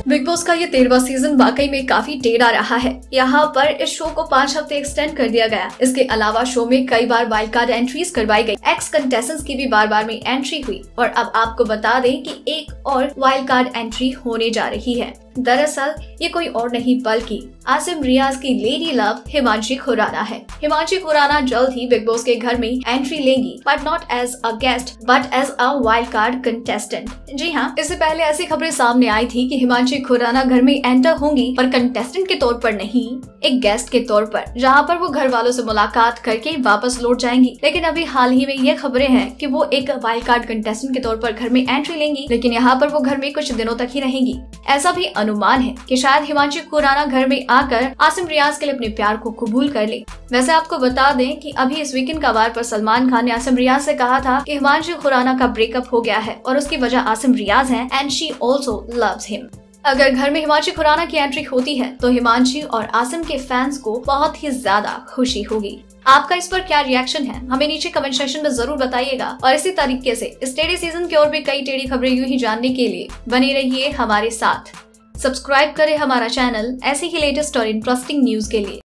Big boss का ये 13वां season वाकई में काफी टेढ़ा रहा है। यहाँ पर इस शो को 5 हफ्ते एक्सटेंड कर दिया गया। इसके अलावा शो में कई बार वाइल्ड कार्ड एंट्रीज करवाई गई। एक्स कंटेस्टेंट्स की भी बार बार में एंट्री हुई और अब आपको बता दें कि एक और वाइल्ड कार्ड एंट्री होने जा रही है। दरअसल ये कोई और नहीं बल्कि आसिम रियाज की लेडी लव हिमांशी खुराना है। हिमांशी खुराना जल्द ही बिग बॉस के घर में एंट्री लेंगी, but not as a guest but as a wild card contestant. जी हाँ, इससे पहले ऐसी खबरें सामने आई थी कि हिमांशी खुराना घर में एंटर होंगी, पर कंटेस्टेंट के तौर पर नहीं, एक गेस्ट के तौर पर, जहाँ पर वो घर वालों से मुलाकात करके वापस लौट जाएंगी। लेकिन अभी हाल ही में ये खबरें हैं कि वो एक वाइल्ड कार्ड कंटेस्टेंट के तौर पर घर में एंट्री लेंगी, लेकिन यहाँ पर वो घर में कुछ दिनों तक ही रहेंगी। ऐसा भी अनुमान है कि शायद हिमांशी खुराना घर में आकर आसिम रियाज के लिए अपने प्यार को कबूल कर ले। वैसे आपको बता दें कि अभी इस वीकेंड का वार पर सलमान खान ने आसिम रियाज से कहा था कि हिमांशी खुराना का ब्रेकअप हो गया है और उसकी वजह आसिम रियाज है and she also loves him. अगर घर में हिमांशी खुराना की एंट्री होती है तो हिमांशी और आसिम के फैंस को बहुत ही ज्यादा खुशी होगी। आपका इस पर क्या रिएक्शन है, हमें नीचे कमेंट सेक्शन में जरूर बताइएगा। और इसी तरीके से इस टेढ़े सीजन की और भी कई टेढ़ी खबरें यूं ही जानने के लिए बने रहिए हमारे साथ। सब्सक्राइब करें हमारा चैनल ऐसे ही लेटेस्ट और इंटरेस्टिंग न्यूज के लिए।